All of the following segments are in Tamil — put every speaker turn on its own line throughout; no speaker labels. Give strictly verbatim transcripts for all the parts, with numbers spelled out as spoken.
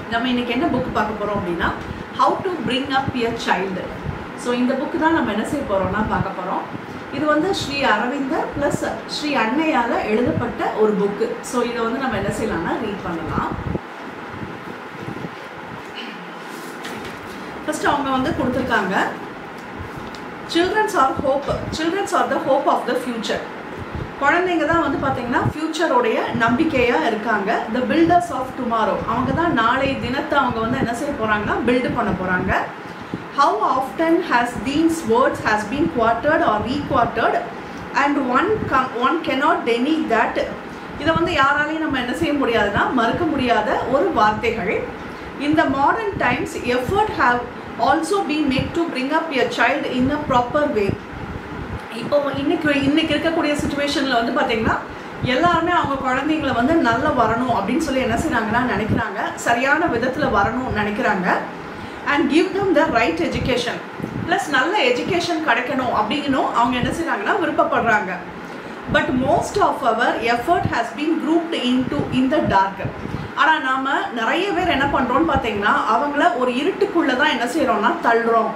நம்ம இன்னைக்கு என்ன புக் பார்க்க போறோம் அப்படின்னா How to Bring Up a Child. So இந்த புக்கு தான் நம்ம என்ன செய்ய போறோம்னா பார்க்க போறோம். இது வந்து ஸ்ரீ அரவிந்தர் பிளஸ் ஸ்ரீ அன்னையால எழுதப்பட்ட ஒரு புக்கு. ஸோ இதை வந்து நம்ம என்ன செய்யலாம்னா ரீட் பண்ணலாம். ஃபர்ஸ்ட் அவங்க வந்து கொடுத்துருக்காங்க, childrens are hope childrens are the hope of the future. குழந்தைங்க தான் வந்து பார்த்தீங்கன்னா ஃபியூச்சரோடைய நம்பிக்கையாக இருக்காங்க. த பில்டர்ஸ் ஆஃப் டுமாரோ, அவங்க தான் நாளை தினத்தை அவங்க வந்து என்ன செய்ய போகிறாங்கன்னா பில்டு பண்ண போகிறாங்க. How often has these words has been குவார்ட்டர்ட் or requoted and one come one cannot deny that. இதை வந்து யாராலையும் நம்ம என்ன செய்ய முடியாதுன்னா மறுக்க முடியாத ஒரு வார்த்தைகள். In the modern times effort have also been made to bring up a child in a proper way. இப்போ இன்னைக்கு இன்னைக்கு இருக்கக்கூடிய சுச்சுவேஷனில் வந்து பார்த்தீங்கன்னா எல்லாருமே அவங்க குழந்தைங்களை வந்து நல்லா வரணும் அப்படின்னு சொல்லி என்ன செய்கிறாங்கன்னா நினைக்கிறாங்க, சரியான விதத்தில் வரணும்னு நினைக்கிறாங்க. And give them the right education, plus நல்ல எஜுகேஷன் கிடைக்கணும் அப்படின்னும் அவங்க என்ன செய்கிறாங்கன்னா விருப்பப்படுறாங்க. But most of our effort has been groped in to in the dark. ஆனால் நாம் நிறைய பேர் என்ன பண்ணுறோன்னு பார்த்தீங்கன்னா அவங்கள ஒரு இருட்டுக்குள்ளே தான் என்ன செய்கிறோம்னா தள்ளுறோம்.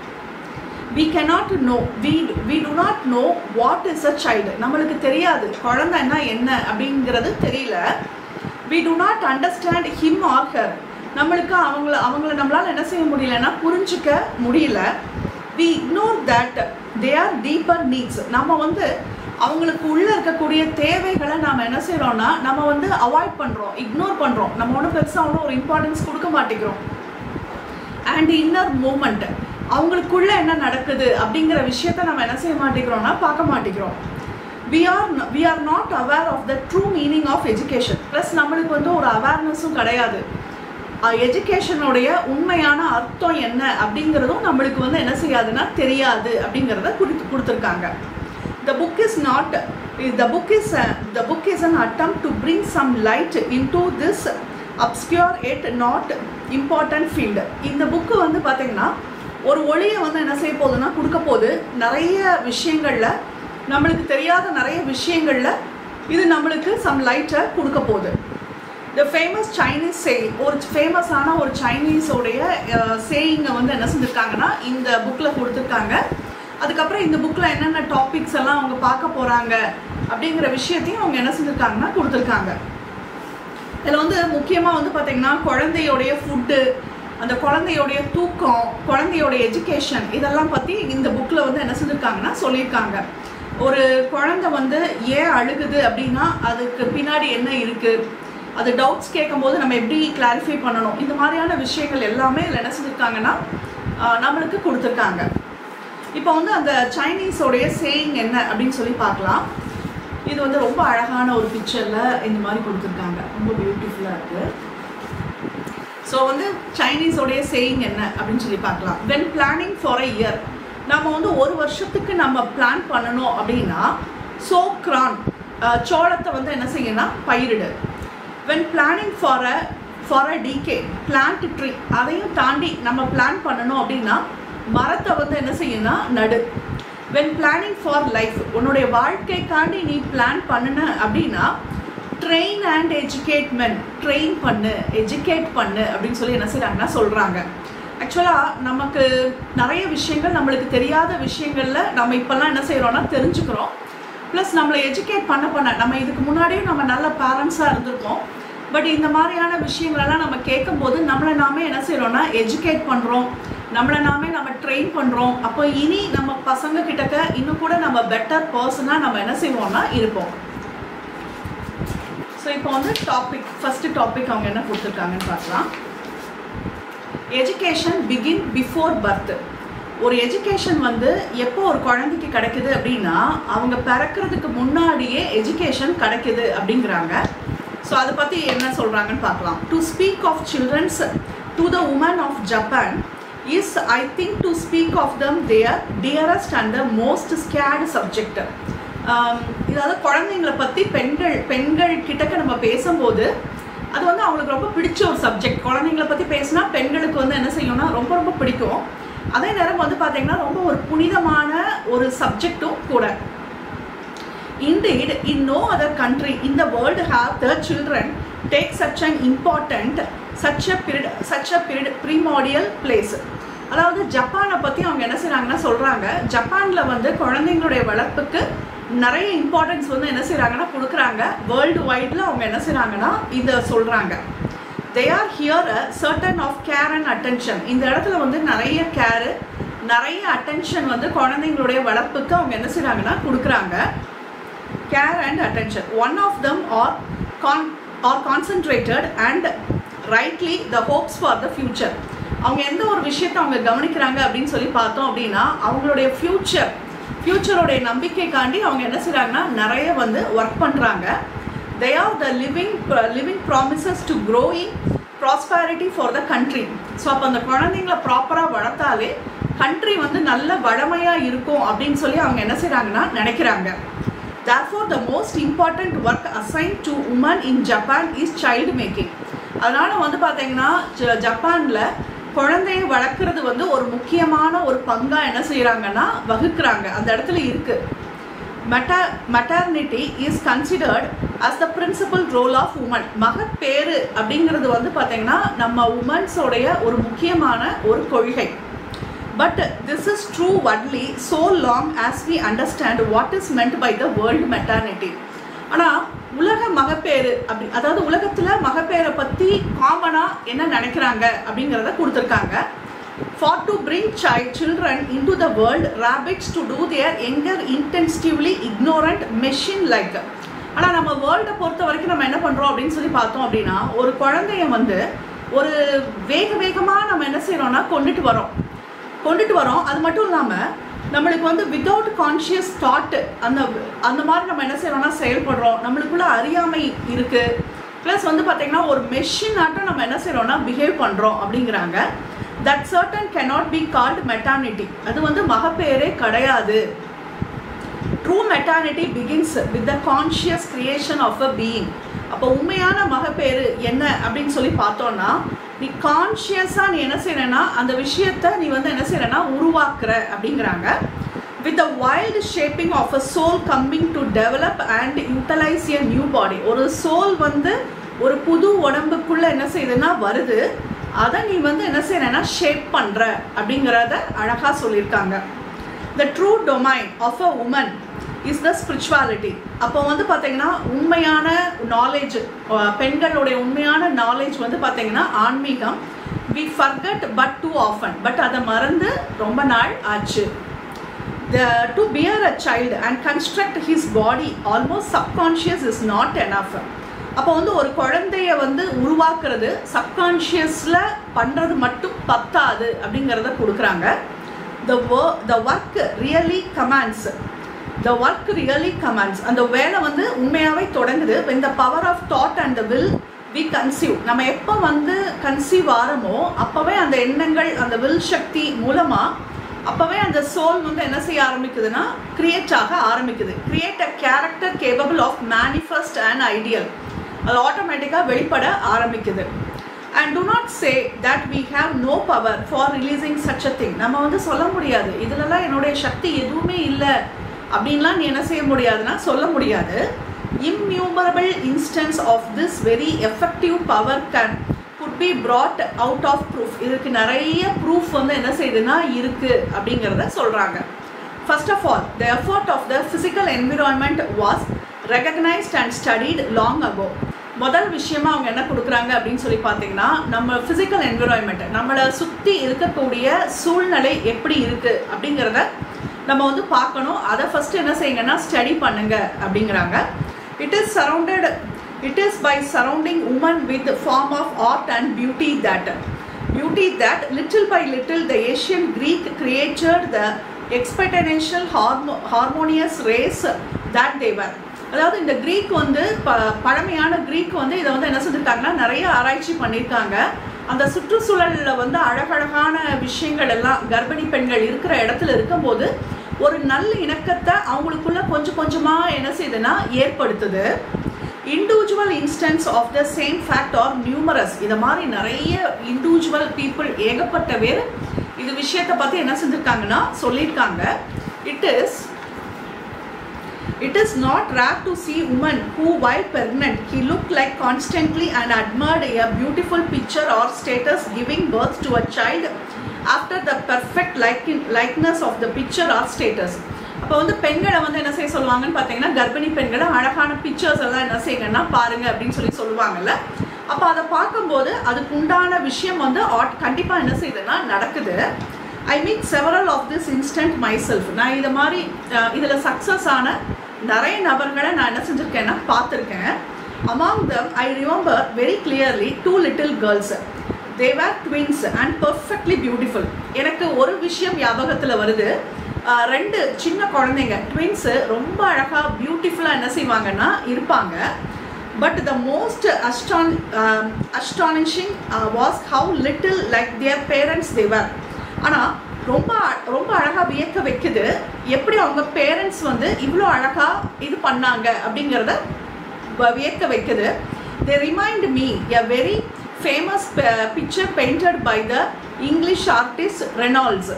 we cannot know we we do not know what is a child. நம்மளுக்கு தெரியாது குழந்தைன்னா என்ன அப்படிங்கிறது தெரியல. we do not understand him or her. நம்மளுக்கு அவங்கள அவங்கள நம்மளால என்ன செய்ய முடியலன்னா புரிஞ்சுக்க முடியல. we ignore that they are deeper needs. நம்ம வந்து அவங்களுக்கு உள்ள இருக்கக்கூடிய தேவைகளை நாம் என்ன செய்கிறோம்னா நம்ம வந்து அவாய்ட் பண்ணுறோம், இக்னோர் பண்ணுறோம். நம்ம ஒன்றும் பெருசாக ஒன்றும் ஒரு இம்பார்ட்டன்ஸ் கொடுக்க மாட்டேங்கிறோம். அண்ட் இன்னர் மூமெண்ட், அவங்களுக்குள்ள என்ன நடக்குது அப்படிங்கிற விஷயத்த நம்ம என்ன செய்ய மாட்டேங்கிறோம்னா பார்க்க மாட்டேங்கிறோம். We are we are not aware of the true meaning of education. Plus நம்மளுக்கு வந்து ஒரு அவேர்னஸும் கிடையாது. எஜுகேஷனுடைய உண்மையான அர்த்தம் என்ன அப்படிங்கிறதும் நம்மளுக்கு வந்து என்ன செய்யாதுன்னா தெரியாது அப்படிங்கிறத கொடுத்து கொடுத்துருக்காங்க. The book is not the book is the book is an attempt to bring some light in to this obscure yet not important field. இந்த புக்கு வந்து பார்த்தீங்கன்னா ஒரு ஒளியை வந்து என்ன செய்ய போகுதுன்னா கொடுக்க போகுது. நிறைய விஷயங்களில் நம்மளுக்கு தெரியாத நிறைய விஷயங்களில் இது நம்மளுக்கு சம் லைட்டை கொடுக்க போகுது. த ஃபேமஸ் சைனீஸ் சேயிங், ஒரு ஃபேமஸான ஒரு சைனீஸோடைய சேயிங்கை வந்து என்ன செஞ்சுருக்காங்கன்னா இந்த புக்கில் கொடுத்துருக்காங்க. அதுக்கப்புறம் இந்த புக்கில் என்னென்ன டாபிக்ஸ் எல்லாம் அவங்க பார்க்க போகிறாங்க அப்படிங்கிற விஷயத்தையும் அவங்க என்ன செஞ்சுருக்காங்கன்னா கொடுத்துருக்காங்க. இதில் வந்து முக்கியமாக வந்து பார்த்திங்கன்னா குழந்தையோடைய ஃபுட்டு, அந்த குழந்தையோடைய தூக்கம், குழந்தையோடைய எஜுகேஷன், இதெல்லாம் பற்றி இந்த புக்கில் வந்து என்ன செஞ்சுருக்காங்கன்னா சொல்லியிருக்காங்க. ஒரு குழந்தை வந்து ஏன் அழுகுது அப்படின்னா அதுக்கு பின்னாடி என்ன இருக்குது, அது டவுட்ஸ் கேட்கும்போது நம்ம எப்படி கிளாரிஃபை பண்ணணும், இந்த மாதிரியான விஷயங்கள் எல்லாமே இதில் என்ன செஞ்சுருக்காங்கன்னா நம்மளுக்கு கொடுத்துருக்காங்க. இப்போ வந்து அந்த சைனீஸோடைய சேயிங் என்ன அப்படின்னு சொல்லி பார்க்கலாம். இது வந்து ரொம்ப அழகான ஒரு பிக்சரில் இந்த மாதிரி கொடுத்துருக்காங்க, ரொம்ப பியூட்டிஃபுல்லாக இருக்குது. ஸோ வந்து சைனீஸோடைய சேயிங் என்ன அப்படின்னு சொல்லி பார்க்கலாம். When planning for a year, நம்ம வந்து ஒரு வருஷத்துக்கு நம்ம பிளான் பண்ணணும் அப்படின்னா சோ கிரான், சோளத்தை வந்து என்ன செய்யணும்னா பயிரிடு. When planning for a for a decade plant tree, அதையும் தாண்டி நம்ம பிளான் பண்ணணும் அப்படின்னா மரத்தை வந்து என்ன செய்யணும்னா நடு. வென் பிளானிங் ஃபார் லைஃப், உன்னுடைய வாழ்க்கைக்காண்டி நீ பிளான் பண்ணுன அப்படின்னா train and educate men, train பண்ணு, எஜுகேட் பண்ணு அப்படின்னு சொல்லி என்ன செய்கிறாங்கன்னா சொல்கிறாங்க. ஆக்சுவலாக நமக்கு நிறைய விஷயங்கள் நம்மளுக்கு தெரியாத விஷயங்களில் நம்ம இப்போல்லாம் என்ன செய்கிறோன்னா தெரிஞ்சுக்கிறோம். ப்ளஸ் நம்மளை எஜுகேட் பண்ண பண்ண நம்ம இதுக்கு முன்னாடியும் நம்ம நல்ல பேரண்ட்ஸாக இருந்திருக்கோம். பட் இந்த மாதிரியான விஷயங்களெல்லாம் நம்ம கேட்கும்போது நம்மளை நாமே என்ன செய்கிறோன்னா எஜுகேட் பண்ணுறோம், நம்மளை நாமே நம்ம ட்ரெயின் பண்ணுறோம். அப்போ இனி நம்ம பசங்க கிட்டக்க இன்னும் கூட நம்ம பெட்டர் பர்சனாக நம்ம என்ன செய்வோம்னா இருப்போம். ஸோ இப்போ வந்து டாபிக் ஃபஸ்ட்டு டாபிக் அவங்க என்ன கொடுத்துருக்காங்கன்னு பார்க்கலாம். Education begin before birth. ஒரு எஜுகேஷன் வந்து எப்போ ஒரு குழந்தைக்கு கிடைக்குது அப்படின்னா அவங்க பிறக்கிறதுக்கு முன்னாடியே எஜுகேஷன் கிடைக்குது அப்படிங்கிறாங்க. ஸோ அதை பற்றி என்ன சொல்கிறாங்கன்னு பார்க்கலாம். To speak of childrens to the women of Japan is I think to speak of them their dearest and the most sacred subject. இதாவது குழந்தைங்களை பற்றி பெண்கள் பெண்கள் கிட்டக்க நம்ம பேசும்போது அது வந்து அவங்களுக்கு ரொம்ப பிடிச்ச ஒரு சப்ஜெக்ட். குழந்தைங்களை பற்றி பேசினா பெண்களுக்கு வந்து என்ன செய்யணும்னா ரொம்ப ரொம்ப பிடிக்கும். அதே நேரம் வந்து பார்த்தீங்கன்னா ரொம்ப ஒரு புனிதமான ஒரு சப்ஜெக்டும் கூட. Indeed, in no other country in the world have the children take such an important such a period such a period primordial place. அதாவது ஜப்பானை பற்றி அவங்க என்ன செய்கிறாங்கன்னா சொல்கிறாங்க, ஜப்பானில் வந்து குழந்தைங்களுடைய வளர்ப்புக்கு நிறைய இம்பார்ட்டன்ஸ் வந்து என்ன செய்கிறாங்கன்னா கொடுக்குறாங்க. வேர்ல்டு வைடில் அவங்க என்ன செய்கிறாங்கன்னா இதை சொல்கிறாங்க. They are here a certain of care and attention. இந்த இடத்துல வந்து நிறைய கேரு நிறைய அட்டென்ஷன் வந்து குழந்தைங்களுடைய வளர்ப்புக்கு அவங்க என்ன செய்கிறாங்கன்னா கொடுக்குறாங்க. Care and attention. One of them are con are concentrated and rightly the hopes for the future. அவங்க எந்த ஒரு விஷயத்தை அவங்க கவனிக்கிறாங்க அப்படின்னு சொல்லி பார்த்தோம் அப்படின்னா அவங்களுடைய ஃப்யூச்சர் ஃப்யூச்சரோடைய நம்பிக்கைக்காண்டி அவங்க என்ன செய்கிறாங்கன்னா நிறைய வந்து ஒர்க் பண்ணுறாங்க. They are the living living promises to growing prosperity for the country. So அப்போ அந்த குழந்தைங்கள ப்ராப்பராக வளர்த்தாலே கண்ட்ரி வந்து நல்ல வளமையாக இருக்கும் அப்படின்னு சொல்லி அவங்க என்ன செய்கிறாங்கன்னா நினைக்கிறாங்க. Therefore, the most important work assigned to women in Japan is child making. அதனால் வந்து பார்த்தீங்கன்னா ஜப்பானில் குழந்தையை வளர்க்குறது வந்து ஒரு முக்கியமான ஒரு பங்காக என்ன செய்கிறாங்கன்னா வகுக்கிறாங்க. அந்த இடத்துல இருக்குது. Meta maternity is considered as the principal role of women. மகப்பேறு அப்படிங்கிறது வந்து பார்த்தீங்கன்னா நம்ம உமன்ஸோடைய ஒரு முக்கியமான ஒரு கொள்கை. But this is true only so long as we understand what is meant by the word maternity. ஆனால் உலக மகப்பேறு அப்படி அதாவது உலகத்தில் மகப்பேரை பற்றி காமனாக என்ன நினைக்கிறாங்க அப்படிங்கிறத கொடுத்துருக்காங்க. For to bring child children into the world, rabbits to do their younger intensively ignorant machine like. ஆனால் நம்ம வேர்ல்டை பொறுத்த வரைக்கும் நம்ம என்ன பண்ணுறோம் அப்படின்னு சொல்லி பார்த்தோம் அப்படின்னா ஒரு குழந்தைய வந்து ஒரு வேக வேகமாக நம்ம என்ன செய்கிறோம்னா கொண்டுட்டு வரோம் கொண்டுட்டு வரோம் அது மட்டும் இல்லாமல் நம்மளுக்கு வந்து வித்தவுட் கான்ஷியஸ் தாட்டு அந்த அந்த மாதிரி நம்ம என்ன செய்யறோம்னா செயல்படுறோம். நம்மளுக்குள்ள அறியாமை இருக்குது. ப்ளஸ் வந்து பார்த்திங்கன்னா ஒரு மெஷின் ஆட்டம் நம்ம என்ன செய்கிறோம்னா பிஹேவ் பண்ணுறோம் அப்படிங்கிறாங்க. That certain cannot be called maternity. அது வந்து மகப்பேரே கிடையாது. True maternity begins with the conscious creation of a being. அப்போ உண்மையான மகப்பேறு என்ன அப்படின்னு சொல்லி பார்த்தோன்னா நீ கான்ஷியஸாக நீ என்ன செய்யறேன்னா அந்த விஷயத்தை நீ வந்து என்ன செய்யறேன்னா உருவாக்குற அப்படிங்கிறாங்க. With the wild shaping of a soul coming to develop and utilise a new body. ஒரு சோல் வந்து ஒரு புது உடம்புக்குள்ளே என்ன செய்யுதுன்னா வருது. அதை நீ வந்து என்ன செய்யறேன்னா ஷேப் பண்ணுற அப்படிங்கிறத அழகாக சொல்லியிருக்காங்க. The true domain of a woman is the spirituality. அப்போ வந்து பார்த்தீங்கன்னா உண்மையான நாலேஜ் பெண்களுடைய உண்மையான நாலேஜ் வந்து பார்த்தீங்கன்னா ஆன்மீகம். We forget but too often. But அதை மறந்து ரொம்ப நாள் ஆச்சு. The to bear a child and construct his body almost subconscious is not enough. அப்போ வந்து ஒரு குழந்தைய வந்து உருவாக்குறது சப்கான்ஷியஸில் பண்ணுறது மட்டும் பத்தாது அப்படிங்கிறத கொடுக்குறாங்க. த ஒ the work really commands The work really commands. அந்த வேலை வந்து உண்மையாகவே தொடங்குது. when the power of thought and the will we conceive. நம்ம எப்போ வந்து கன்சீவ் ஆகிறோமோ அப்போவே அந்த எண்ணங்கள் அந்த வில் சக்தி மூலமாக அப்போவே அந்த சோல் வந்து என்ன செய்ய ஆரம்பிக்குதுன்னா கிரியேட் ஆக ஆரம்பிக்குது. Create a character capable of manifest and ideal. அது ஆட்டோமேட்டிக்காக வெளிப்பட ஆரம்பிக்குது. and do not say that we have no power for releasing such a thing. நம்ம வந்து சொல்ல முடியாது இதிலெல்லாம் என்னுடைய சக்தி எதுவுமே இல்லை அப்படின்லாம் நீ என்ன செய்ய முடியாதுன்னா சொல்ல முடியாது. Innumerable instances of this very effective power can could be brought out of proof. இதுக்கு நிறைய ப்ரூஃப் வந்து என்ன செய்யுதுன்னா இருக்குது அப்படிங்கிறத சொல்கிறாங்க. First of all the effort of the physical environment was recognised and studied long ago. முதல் விஷயமா அவங்க என்ன கொடுக்குறாங்க அப்படின்னு சொல்லி பார்த்தீங்கன்னா நம்ம ஃபிசிக்கல் என்விரான்மெண்ட் நம்மளை சுற்றி இருக்கக்கூடிய சூழ்நிலை எப்படி இருக்குது அப்படிங்கிறத நம்ம வந்து பார்க்கணும். அதை ஃபஸ்ட்டு என்ன செய்யுங்கன்னா ஸ்டடி பண்ணுங்க அப்படிங்கிறாங்க. It is surrounded it is by surrounding women with form of art and beauty that beauty that little by little the Asian Greek created the exceptional harmo harmonious race that ever. அதாவது இந்த கிரீக் வந்து ப பழமையான கிரீக் வந்து இதை வந்து என்ன செஞ்சுருக்காங்கன்னா நிறைய ஆராய்ச்சி பண்ணியிருக்காங்க. அந்த சுற்றுச்சூழலில் வந்து அழகழகான விஷயங்கள் எல்லாம் கர்ப்பிணி பெண்கள் இருக்கிற இடத்துல இருக்கும்போது ஒரு நல்ல இணக்கத்தை அவங்களுக்குள்ள கொஞ்சம் கொஞ்சமாக என்ன செய்யுதுன்னா ஏற்படுத்துது. Individual instance of the same fact are numerous. இதை மாதிரி நிறைய இண்டிவிஜுவல் பீப்புள் ஏகப்பட்ட பேர் இது விஷயத்தை பற்றி என்ன செஞ்சுருக்காங்கன்னா சொல்லியிருக்காங்க. It is It is not rare to see women who, while pregnant, he looked like constantly and admired a beautiful picture or status giving birth to a child after the perfect likeness of the picture or status. அப்போ வந்து பெண்களை வந்து என்ன செய்ய சொல்லுவாங்கன்னு பார்த்தீங்கன்னா, கர்ப்பிணி பெண்களை அழகான பிக்சர்ஸ் எல்லாம் என்ன செய்யுங்கன்னா பாருங்க அப்படின்னு சொல்லி சொல்லுவாங்கல்ல. அப்போ அதை பார்க்கும்போது அதுக்கு உண்டான விஷயம் வந்து கண்டிப்பாக என்ன செய்யுதுன்னா நடக்குது. I meet several of this instant myself. நான் இதை மாதிரி இதில் சக்ஸஸ் ஆன நிறைய நபர்களை நான் என்ன செஞ்சுருக்கேன்னா பார்த்துருக்கேன். Among them I remember very clearly two little girls. They were twins and perfectly beautiful. எனக்கு ஒரு விஷயம் ஞாபகத்தில் வருது. ரெண்டு சின்ன குழந்தைங்க ட்வின்ஸு ரொம்ப அழகாக பியூட்டிஃபுல்லாக என்ன செய்வாங்கன்னா இருப்பாங்க. But the most aston astonishing was how little like their parents they were. ஆனால் ரொம்ப ரொம்ப அழகாக வியக்க வைக்குது எப்படி அவங்க பேரண்ட்ஸ் வந்து இவ்வளோ அழகாக இது பண்ணாங்க அப்படிங்கிறத வியக்க வைக்குது. They remind me a very famous picture painted by the English artist Reynolds.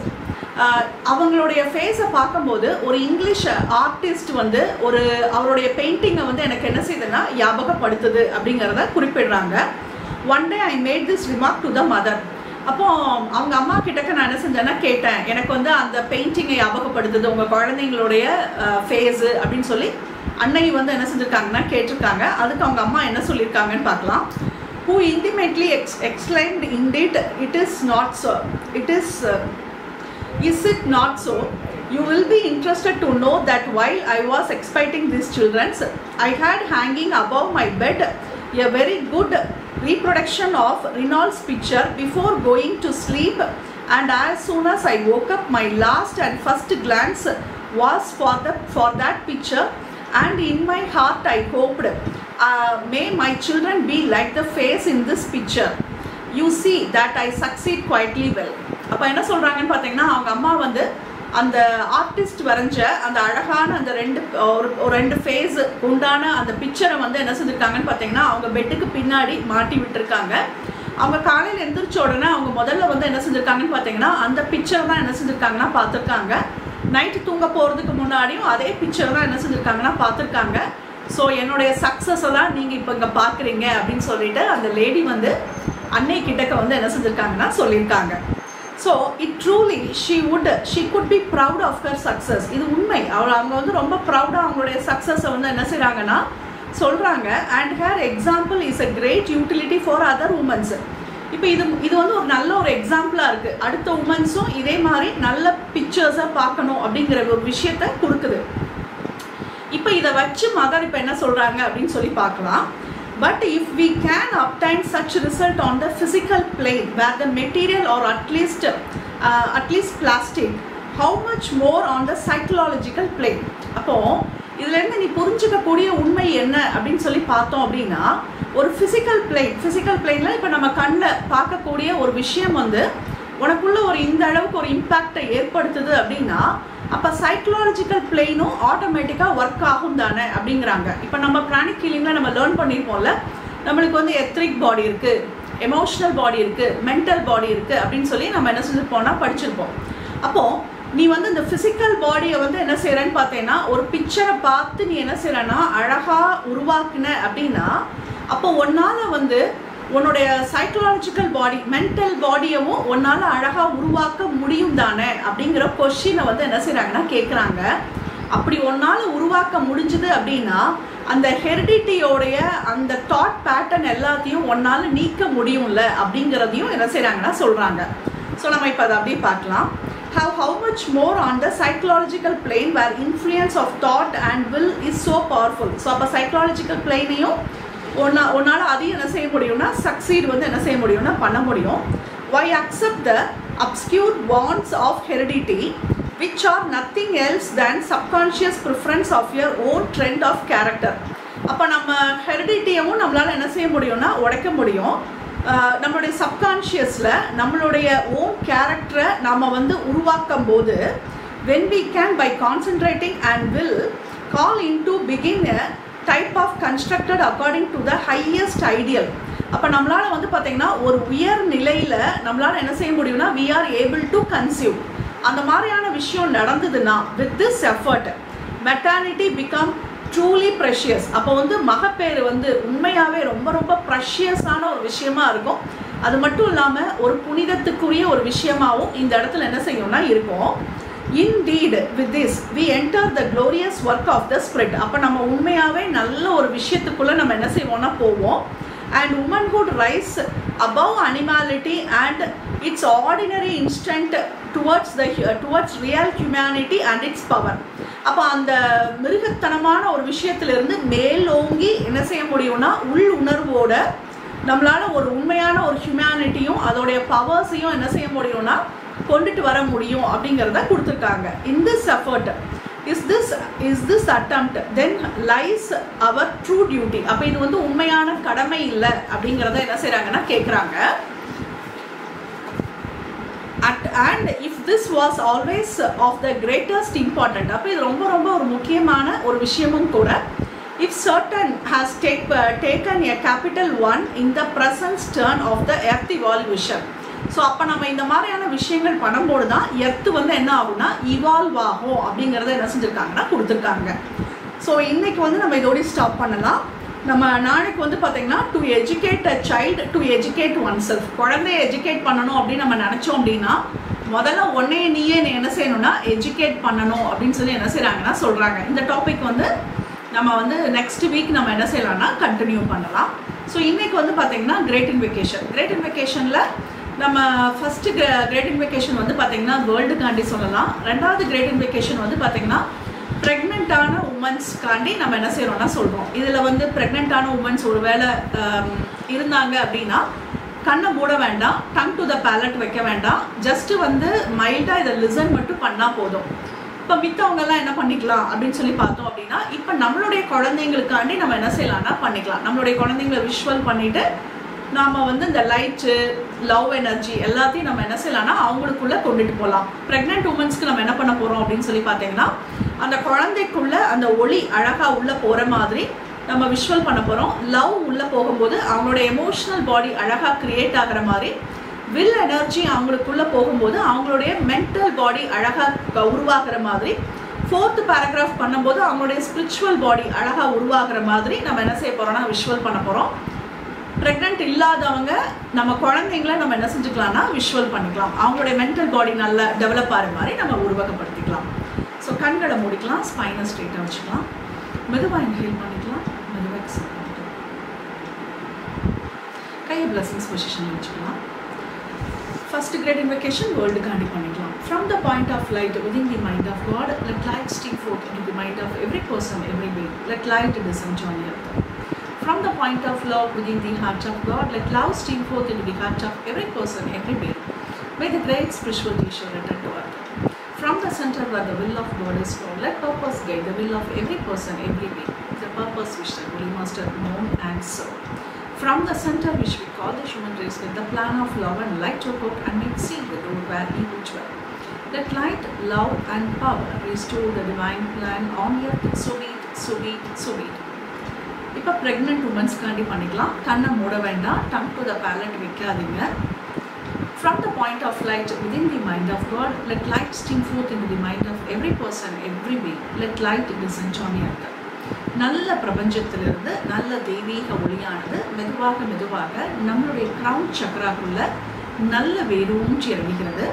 அவங்களுடைய ஃபேஸை பார்க்கும்போது ஒரு இங்கிலீஷ் ஆர்டிஸ்ட் வந்து ஒரு அவருடைய பெயிண்டிங்கை வந்து எனக்கு என்ன செய்யுதுன்னா ஞாபகப்படுத்துது அப்படிங்கிறத குறிப்பிடுறாங்க. One day I made this remark to the mother. அப்போ அவங்க அம்மா கிட்டக்க நான் என்ன செஞ்சேன்னா கேட்டேன், எனக்கு வந்து அந்த பெயிண்டிங்கை ஞாபகப்படுத்துது உங்கள் குழந்தைங்களுடைய ஃபேஸு அப்படின்னு சொல்லி அன்னை வந்து என்ன செஞ்சுருக்காங்கன்னா கேட்டிருக்காங்க. அதுக்கு அவங்க அம்மா என்ன சொல்லியிருக்காங்கன்னு பார்க்கலாம். Who intimately ex exclaimed, indeed it is not so, it is uh, is it not so? You will be interested to know that while I was expecting these children, I had hanging above my bed a very good reproduction of Reynolds picture before going to sleep, and as soon as I woke up, my last and first glance was for the for that picture, and in my heart I hoped, uh, may my children be like the face in this picture. You see that I succeed quietly well. அப்போ என்ன சொல்கிறாங்கன்னு பார்த்தீங்கன்னா, அவங்க அம்மா வந்து அந்த ஆர்டிஸ்ட் வரைஞ்ச அந்த அழகான அந்த ரெண்டு ஒரு ஒரு ரெண்டு ஃபேஸ் உண்டான அந்த பிக்சரை வந்து என்ன செஞ்சுருக்காங்கன்னு பார்த்தீங்கன்னா அவங்க பெட்டுக்கு பின்னாடி மாட்டி விட்டுருக்காங்க. அவங்க காலையில் எழுந்திரிச்ச உடனே அவங்க முதல்ல வந்து என்ன செஞ்சுருக்காங்கன்னு பார்த்தீங்கன்னா அந்த பிக்சர் தான் என்ன செஞ்சுருக்காங்கன்னா பார்த்துருக்காங்க. நைட்டு தூங்க போகிறதுக்கு முன்னாடியும் அதே பிக்சர் தான் என்ன செஞ்சுருக்காங்கன்னா பார்த்துருக்காங்க. ஸோ என்னுடைய சக்ஸஸை தான் நீங்கள் இப்போ இங்கே பார்க்குறீங்க அப்படின்னு சொல்லிட்டு அந்த லேடி வந்து அன்னை கிட்டக்க வந்து என்ன செஞ்சுருக்காங்கன்னா சொல்லியிருக்காங்க. So it truly she would she could be proud of her success. இது உண்மை. அவள் அவங்க வந்து ரொம்ப ப்ரவுடாக அவங்களுடைய சக்ஸஸை வந்து என்ன செய்கிறாங்கன்னா சொல்கிறாங்க. And her example is a great utility for other womens. இப்போ இது இது வந்து ஒரு நல்ல ஒரு எக்ஸாம்பிளாக இருக்குது. அடுத்த உமன்ஸும் இதே மாதிரி நல்ல பிக்சர்ஸை பார்க்கணும் அப்படிங்கிற ஒரு விஷயத்தை கொடுக்குது. இப்போ இதை வச்சு மதர் இப்போ என்ன சொல்கிறாங்க அப்படின்னு சொல்லி பார்க்கலாம். But if we can obtain such result on the physical plane where the material or at least uh, at least plastic, how much more on the psychological plane? அப்போ இதுலேருந்து நீ புரிஞ்சுக்கக்கூடிய உண்மை என்ன அப்படின்னு சொல்லி பார்த்தோம் அப்படின்னா, ஒரு ஃபிசிக்கல் பிளேன் ஃபிசிக்கல் பிளேனில் இப்போ நம்ம கண்ணில் பார்க்கக்கூடிய ஒரு விஷயம் வந்து உனக்குள்ள ஒரு இந்த அளவுக்கு ஒரு இம்பேக்டை ஏற்படுத்துது அப்படின்னா, அப்போ சைக்கலாஜிக்கல் பிளேனும் ஆட்டோமேட்டிக்காக ஒர்க் ஆகும் தானே அப்படிங்கிறாங்க. இப்போ நம்ம பிராணிக் ஹீலிங்கில் நம்ம லேர்ன் பண்ணியிருப்போம்ல, நம்மளுக்கு வந்து எத்ரிக் பாடி இருக்குது, எமோஷ்னல் பாடி இருக்குது, மென்டல் பாடி இருக்குது அப்படின்னு சொல்லி நம்ம என்ன செஞ்சுருப்போம்னா படிச்சிருப்போம். அப்போது நீ வந்து இந்த ஃபிசிக்கல் பாடியை வந்து என்ன செய்கிறேன்னு பார்த்தேன்னா ஒரு பிக்சரை பார்த்து நீ என்ன செய்கிறேன்னா அழகாக உருவாக்குன அப்படின்னா, அப்போ ஒன்னால் வந்து உன்னுடைய சைக்கலாஜிக்கல் பாடி மென்டல் பாடியவும் உன்னால் அழகாக உருவாக்க முடியும் தானே அப்படிங்கிற கொஷினை வந்து என்ன செய்கிறாங்கன்னா கேட்குறாங்க. அப்படி ஒன்னால் உருவாக்க முடிஞ்சுது அப்படின்னா அந்த ஹெரிடிட்டியோடைய அந்த தாட் பேட்டர்ன் எல்லாத்தையும் ஒன்னால் நீக்க முடியும்ல அப்படிங்கிறதையும் என்ன செய்கிறாங்கன்னா சொல்கிறாங்க. ஸோ நம்ம இப்போ அதை அப்படியே பார்க்கலாம். How, how much more on the psychological plane where influence of thought and will is so powerful. So அப்போ சைக்கலாஜிக்கல் பிளேனையும் ஒன்னா ஒன்னால் அதையும் என்ன செய்ய முடியும்னா சக்சீட் வந்து என்ன செய்ய முடியும்னா பண்ண முடியும். Why accept the obscure bonds of heredity which are nothing else than subconscious preference of your own trend of character. அப்போ நம்ம ஹெரிடிட்டியவும் நம்மளால் என்ன செய்ய முடியும்னா உடைக்க முடியும். நம்மளுடைய சப்கான்ஷியஸில் நம்மளுடைய ஓன் கேரக்டரை நம்ம வந்து உருவாக்கும் போது when we can by concentrating and will call into begin a type of constructed according to the highest ideal. அப்போ நம்மளால் வந்து பார்த்திங்கன்னா ஒரு உயர் நிலையில் நம்மளால் என்ன செய்ய முடியும்னா we are able to conceive. அந்த மாதிரியான விஷயம் நடந்ததுன்னா with this effort maternity become truly precious. அப்போ வந்து மகப்பேறு வந்து உண்மையாகவே ரொம்ப ரொம்ப ப்ரெஷியஸான ஒரு விஷயமா இருக்கும். அது மட்டும் இல்லாமல் ஒரு புனிதத்துக்குரிய ஒரு விஷயமாகவும் இந்த இடத்துல என்ன செய்யும்னா இருக்கும். Indeed, with this we enter the glorious work of the Spirit. அப்போ நம்ம உண்மையாகவே நல்ல ஒரு விஷயத்துக்குள்ளே நம்ம என்ன செய்வோம்னா போவோம். And womanhood rise above animality and its ordinary instinct towards the towards real humanity and its power. அப்போ அந்த மிருகத்தனமான ஒரு விஷயத்திலிருந்து மேலோங்கி என்ன செய்ய முடியும்னா உள் உணர்வோட நம்மளால ஒரு உண்மையான ஒரு ஹியூமனிட்டியும் அதோடைய பவர்ஸையும் என்ன செய்ய முடியும்னா கொண்டுட்டு வர முடியும் அப்படிங்கிறத கொடுத்துருக்காங்க. In this effort is this is this attempt then lies our true duty. அப்போ இது வந்து உண்மையான கடமை இல்லை அப்படிங்கிறத என்ன செய்கிறாங்கன்னா கேட்குறாங்க. At, and if this was always of the greatest important, அப்போ இது ரொம்ப ரொம்ப ஒரு முக்கியமான ஒரு விஷயமும் கூட. If certain has take, uh, taken a capital one in the present turn of the earth evolution. So அப்போ நம்ம இந்த மாதிரியான விஷயங்கள் பண்ணும்போது தான் எர்த்து வந்து என்ன ஆகும்னா இவால்வ் ஆகும் அப்படிங்கிறத என்ன செஞ்சுருக்காங்கன்னா கொடுத்துருக்காங்க. ஸோ இன்றைக்கி வந்து நம்ம இதோடய ஸ்டாப் பண்ணலாம். நம்ம நாளைக்கு வந்து பார்த்திங்கன்னா to educate a child to educate oneself. குழந்தைய எஜுகேட் பண்ணணும் அப்படின்னு நம்ம நினச்சோம் அப்படின்னா முதல்ல ஒன்னே நீயே என்ன செய்யணும்னா எஜுகேட் பண்ணணும் அப்படின்னு சொல்லி என்ன செய்கிறாங்கன்னா சொல்கிறாங்க. இந்த டாபிக் வந்து நம்ம வந்து நெக்ஸ்ட் வீக் நம்ம என்ன செய்யலாம்னா கண்டினியூ பண்ணலாம். ஸோ இன்றைக்கி வந்து பார்த்திங்கன்னா கிரேட் இன்வெகேஷன். கிரேட் இன்வெகேஷனில் நம்ம ஃபஸ்ட்டு கிரேட் இன்வெகேஷன் வந்து பார்த்திங்கன்னா வேர்ல்டுக்காண்டி சொல்லலாம். ரெண்டாவது கிரேட் இன்வெகேஷன் வந்து பார்த்திங்கன்னா ப்ரெக்னென்ட்டான உமன்ஸ்க்காண்டி நம்ம என்ன செய்கிறோம்னா சொல்கிறோம். இதில் வந்து ப்ரெக்னென்ட்டான உமன்ஸ் ஒரு வேளை இருந்தாங்க அப்படின்னா கண்ணை மூட வேண்டாம், டங் டு த பேலட் வைக்க வேண்டாம், ஜஸ்ட்டு வந்து மைல்டாக இதை லிசன் மட்டும் பண்ணால் போதும். இப்போ மித்தவங்கெல்லாம் என்ன பண்ணிக்கலாம் அப்படின்னு சொல்லி பார்த்தோம் அப்படின்னா இப்போ நம்மளுடைய குழந்தைங்களுக்காண்டி நம்ம என்ன செய்யலாம்னா பண்ணிக்கலாம். நம்மளுடைய குழந்தைங்களை விஷுவல் பண்ணிவிட்டு நாம் வந்து இந்த லைட்டு லவ் எனர்ஜி எல்லாத்தையும் நம்ம என்ன செய்யலாம்னா அவங்களுக்குள்ளே கொண்டுட்டு போகலாம். ப்ரெக்னென்ட் உமன்ஸ்க்கு நம்ம என்ன பண்ண போகிறோம் அப்படின்னு சொல்லி பார்த்தீங்கன்னா அந்த குழந்தைக்குள்ளே அந்த ஒளி அழகாக உள்ளே போகிற மாதிரி நம்ம விஷுவல் பண்ண போகிறோம். லவ் உள்ளே போகும்போது அவங்களோட எமோஷ்னல் பாடி அழகாக க்ரியேட் ஆகிற மாதிரி, வில் எனர்ஜி அவங்களுக்குள்ளே போகும்போது அவங்களுடைய மென்டல் பாடி அழகாக உருவாகிற மாதிரி, ஃபோர்த்து பேராகிராஃப் பண்ணும்போது அவங்களுடைய ஸ்பிரிச்சுவல் பாடி அழகாக உருவாகிற மாதிரி நம்ம என்ன செய்ய போகிறோம்னா விஷுவல் பண்ண போகிறோம். ப்ரெக்னென்ட் இல்லாதவங்க நம்ம குழந்தைங்கள நம்ம என்ன செஞ்சுக்கலாம்னா விஷுவல் பண்ணிக்கலாம். அவங்களுடைய மென்டல் பாடி நல்லா டெவலப் ஆகிற மாதிரி நம்ம உருவகப்படுத்திக்கலாம். ஸோ கண்களை மூடிக்கலாம், ஸ்பைனை ஸ்ட்ரெயிட்டாக வச்சுக்கலாம், மெதுவாக இன்ஹேல் பண்ணிக்கலாம், மெதுவாக எக்ஸேல் பண்ணிக்கலாம், கையை பிளஸிங்ஸ் பொசிஷனில் வச்சுக்கலாம். ஃபர்ஸ்ட் கிரேட் இன்வெகேஷன் வேர்ல்டுக்காண்டி பண்ணிக்கலாம். From the point of light within the mind of God, let light stream forth into the mind of every person, every being. Let light descend on earth. From the point of love within the heart of God, let love stream forth into the heart of every person, every being. May the great spiritual teacher return to earth. From the center where the will of God is found, let purpose guide the will of every person, every being. The purpose which the Holy Master known and served. From the center which we call the human race, let the plan of love and light to work and make seal the door where evil dwell. Let light, love and power restore the divine plan on earth. So be it, so be it, so be it. இப்போ ப்ரெக்னென்ட் உமன்ஸ்க்காண்டி பண்ணிக்கலாம். கண்ணை மூட வேண்டாம், டங் டு த பேலட் வைக்காதீங்க. From the point of light within the mind of God, let light stream forth into the mind of every person, every being. Let light descend on earth. நல்ல பிரபஞ்சத்திலிருந்து நல்ல தெய்வீக ஒளியானது மெதுவாக மெதுவாக நம்மளுடைய கிரவுன் சக்கராக்குள்ள நல்ல வேரூன்றி இறங்குகிறது.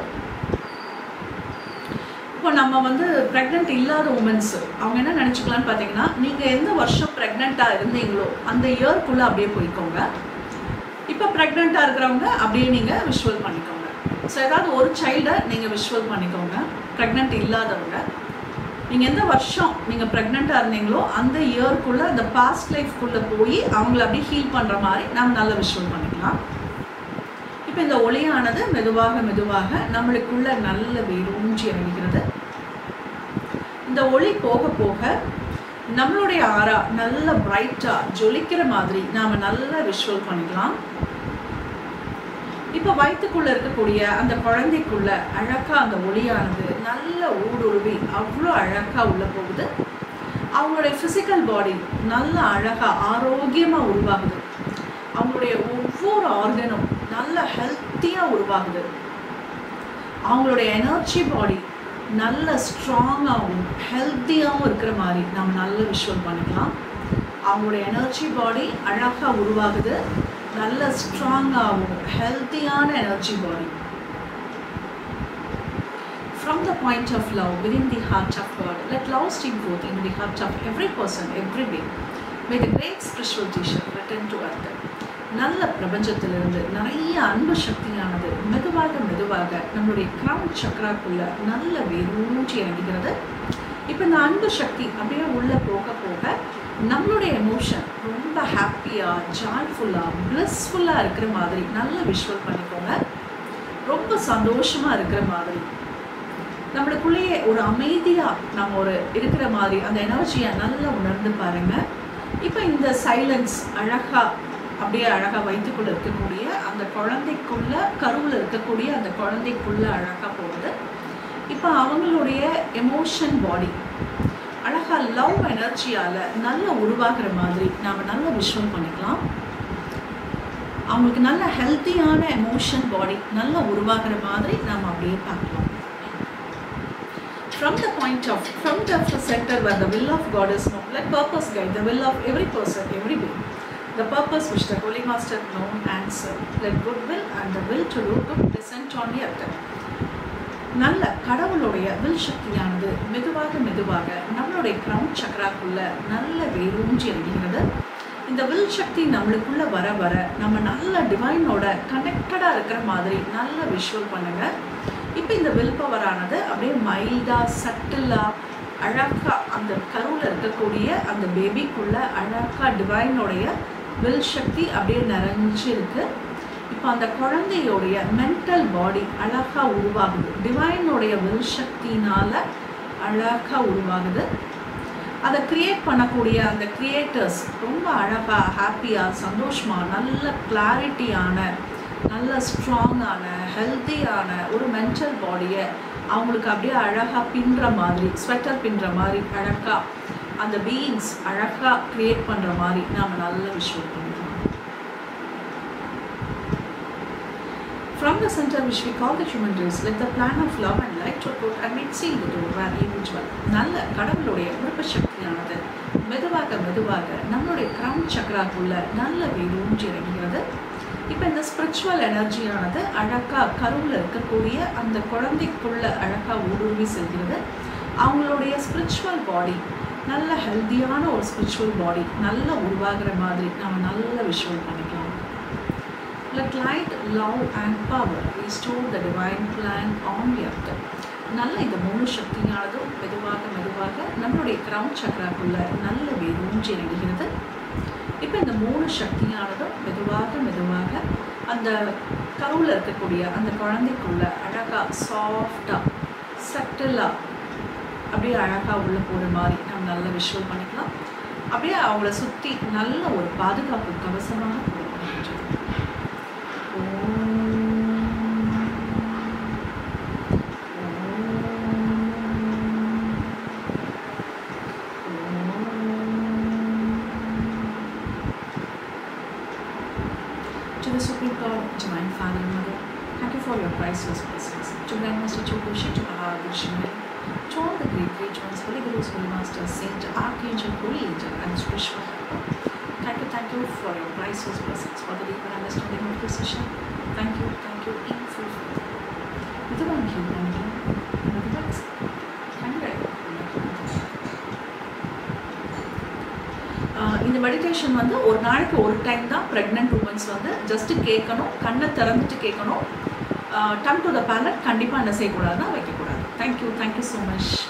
இப்போ நம்ம வந்து ப்ரெக்னென்ட் இல்லாத உமன்ஸ் அவங்க என்ன நினச்சிக்கலான்னு பார்த்தீங்கன்னா நீங்கள் எந்த வருஷம் ப்ரெக்னெண்ட்டாக இருந்தீங்களோ அந்த இயர்க்குள்ளே அப்படியே போய்க்கோங்க. இப்போ ப்ரெக்னெண்ட்டாக இருக்கிறவங்க அப்படியே நீங்கள் விஷுவல் பண்ணிக்கோங்க. ஸோ ஏதாவது ஒரு சைல்டை நீங்கள் விஷுவல் பண்ணிக்கோங்க. ப்ரெக்னென்ட் இல்லாதவங்க நீங்கள் எந்த வருஷம் நீங்கள் ப்ரெக்னெண்ட்டாக இருந்தீங்களோ அந்த இயர்க்குள்ளே அந்த பாஸ்ட் லைஃப்குள்ளே போய் அவங்கள அப்படியே ஹீல் பண்ணுற மாதிரி நம்ம நல்லா விஷுவல் பண்ணிக்கலாம். இப்போ இந்த ஒளியானது மெதுவாக மெதுவாக நம்மளுக்குள்ள நல்ல வேரூன்றி இறங்குகிறது. இந்த ஒளி போக போக நம்மளுடைய ஆரா நல்ல பிரைட்டாக ஜொலிக்கிற மாதிரி நாம் நல்லா விஷுவல் பண்ணிக்கலாம். இப்போ வயிற்றுக்குள்ளே இருக்கக்கூடிய அந்த குழந்தைக்குள்ள அழகாக அந்த ஒளியானது நல்ல ஊடுருவி அவ்வளோ அழகாக உள்ளே போகுது. அவங்களுடைய ஃபிசிக்கல் பாடி நல்ல அழகாக ஆரோக்கியமாக உருவாகுது. அவங்களுடைய ஒவ்வொரு ஆர்கனும் நல்ல ஹெல்த்தியாக உருவாகுது. அவங்களுடைய எனர்ஜி பாடி நல்ல ஸ்ட்ராங்காகவும் ஹெல்த்தியாகவும் இருக்கிற மாதிரி நம்ம நல்ல விஷுவல் பண்ணிக்கலாம். அவங்களோட எனர்ஜி பாடி அழகாக உருவாகுது, நல்ல ஸ்ட்ராங்காகவும் ஹெல்த்தியான energy body. From the point of love within the heart of God, let love stream forth into the heart of every person, every being. May the great spiritual teacher return to earth. நல்ல பிரபஞ்சத்திலிருந்து நிறைய அன்பு சக்தியானது மெதுவாக மெதுவாக நம்மளுடைய கிரவுன் சக்கராக்குள்ள நல்ல வேரூன்றி இறங்குகிறது. இப்போ இந்த அன்பு சக்தி அப்படியே உள்ளே போக போக நம்மளுடைய எமோஷன் ரொம்ப ஹாப்பியாக, ஜாய்ஃபுல்லாக, பிளிஸ்ஃபுல்லாக இருக்கிற மாதிரி நல்ல விஷுவல் பண்ணிக்கோங்க. ரொம்ப சந்தோஷமாக இருக்கிற மாதிரி நம்மளுக்குள்ளேயே ஒரு அமைதியாக நம்ம ஒரு இருக்கிற மாதிரி அந்த எனர்ஜியை நல்லா உணர்ந்து பாருங்கள். இப்போ இந்த சைலன்ஸ் அழகாக அப்படியே அழகாக வயிற்றுக்குள்ளே இருக்கக்கூடிய அந்த குழந்தைக்குள்ள கருவில் இருக்கக்கூடிய அந்த குழந்தைக்குள்ள அழகாக போகுது. இப்போ அவங்களுடைய எமோஷன் பாடி அழகாக லவ் எனர்ஜியால் நல்லா உருவாகிற மாதிரி நாம் நல்லா விஷுவல் பண்ணிக்கலாம். அவங்களுக்கு நல்ல ஹெல்த்தியான எமோஷன் பாடி நல்லா உருவாகிற மாதிரி நாம் அப்படியே பார்க்கலாம். From the point of, from the center where the will of God is known, let purpose guide the will of every person, every being. The purpose which the Holy Master known and served. Let good will and the will to do good descend on the earth. நல்ல கடவுளுடைய வில் சக்தியானது மெதுவாக மெதுவாக நம்மளுடைய கிரவுன் சக்கராக்குள்ள நல்ல வேரூன்றி இறங்குகிறது. இந்த வில் சக்தி நம்மளுக்குள்ள வர வர நம்ம நல்ல டிவைனோட கனெக்டடாக இருக்கிற மாதிரி நல்ல விஷுவல் பண்ணுங்க. இப்போ இந்த வில் பவரானது அப்படியே மைல்டாக சட்டிலாக அழகாக அந்த கருவில் இருக்கக்கூடிய அந்த பேபிக்குள்ள அழகாக டிவைனோடைய வில் சக்தி அப்படியே நிறைஞ்சு இருக்கு. இப்போ அந்த குழந்தையோடைய மென்டல் பாடி அழகாக உருவாகுது, டிவைனோடைய வில் சக்தினால அழகாக உருவாகுது. அதை கிரியேட் பண்ணக்கூடிய அந்த கிரியேட்டர்ஸ் ரொம்ப அழகாக, ஹாப்பியாக, சந்தோஷமாக, நல்ல கிளாரிட்டியான, நல்ல ஸ்ட்ராங்கான, ஹெல்த்தியான ஒரு மென்டல் பாடியை அவங்களுக்கு அப்படியே அழகாக பின்னுற மாதிரி, ஸ்வெட்டர் பின்னுற மாதிரி அழகாக அந்த பீயிங்ஸ் அழகாக க்ரியேட் பண்ணுற மாதிரி நாம் நல்ல விஷுவல் பண்ணிக்கலாம். From the center which we call the human race, let the plan of love and light to put and make seal the door where he will dwell. நல்ல கடவுளுடைய விருப்ப சக்தியானது மெதுவாக மெதுவாக நம்மளுடைய கிரவுன் சக்கராக்குள்ள நல்ல வேரூன்றி இறங்குகிறது. இப்போ இந்த ஸ்பிரிச்சுவல் எனர்ஜியானது அழகாக கருவில் இருக்கக்கூடிய அந்த குழந்தைக்குள்ள அழகாக ஊடுருவி செல்கிறது. அவங்களுடைய ஸ்பிரிச்சுவல் பாடி நல்ல ஹெல்த்தியான ஒரு ஸ்பிரிச்சுவல் பாடி நல்லா உருவாகிற மாதிரி நம்ம நல்ல விஷுவல் பண்ணிக்கலாம். Let light, love and power restore the divine plan on the earth. நல்ல இந்த மூணு சக்தியானதும் மெதுவாக மெதுவாக நம்மளுடைய கிரவுன் சக்கராக்குள்ள நல்ல வேரூன்றி இறங்குகிறது. இப்போ இந்த மூணு சக்தியானதும் மெதுவாக மெதுவாக அந்த கருவில் இருக்கக்கூடிய அந்த குழந்தைக்குள்ள அழகாக சாஃப்டாக சட்டிலாக அப்படியே அழகாக உள்ள போகிற மாதிரி நம்ம நல்ல விஷுவல் பண்ணிக்கலாம். அப்படியே அவங்கள சுற்றி நல்ல ஒரு பாதுகாப்பு கவசமாக கொடுக்கின்றது. To the Supreme God, Divine Father and Mother, thank you for your priceless blessings. To Grandmaster Chokoshi, to Mahavishnu, to all the great great ones, Holy Gurus, Holy Masters, Saint, Archangel, Holy Angel, and Spiritual Helper. Thank you, thank you for your priceless blessings, for the deeper understanding of this session. Thank you, thank you, in full faith. With the one you, thank you, and with the rest. Thank you very much. இந்த மெடிடேஷன் வந்து ஒரு நாளைக்கு ஒரு டைம் தான் ப்ரெக்னென்ட் உமன்ஸ் வந்து ஜஸ்ட்டு கேட்கணும், கண்ணை திறந்துட்டு கேட்கணும். டம் டு த பேலட் கண்டிப்பாக என்ன செய்யக்கூடாதுன்னா வைக்கக்கூடாது. Thank you thank you so much.